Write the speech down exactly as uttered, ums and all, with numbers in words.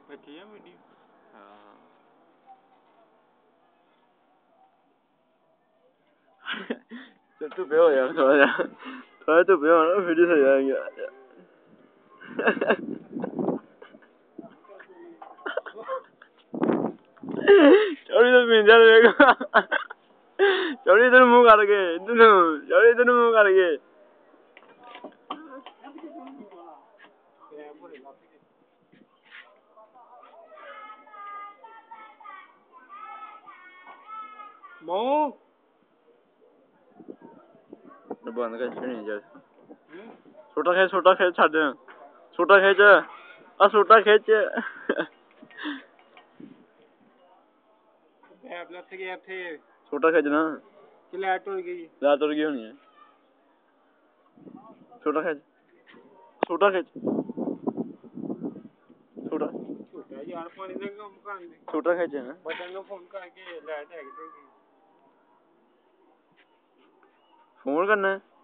बची है वीडियो हाँ चल तू पे हो यार थोड़ा जा थोड़ा तो पे हो ना वीडियो सही आएंगे चौड़ी तो पींदा रहेगा चौड़ी इधर मुंह करके इधर चौड़ी इधर मुंह करके मो बंद कर नहीं जा छोटा खेच छोटा खेच छाड़ दे छोटा खेच आ छोटा खेच बैबला थे गया थे छोटा खेच ना कि लाइट उड़ गई लाइट उड़ गई होनी है छोटा खेच छोटा खेच छोटा छोटा यार पानी दे कम कर दे छोटा खेच है ना बटन को फोन करके लाइट है कि फोन करना है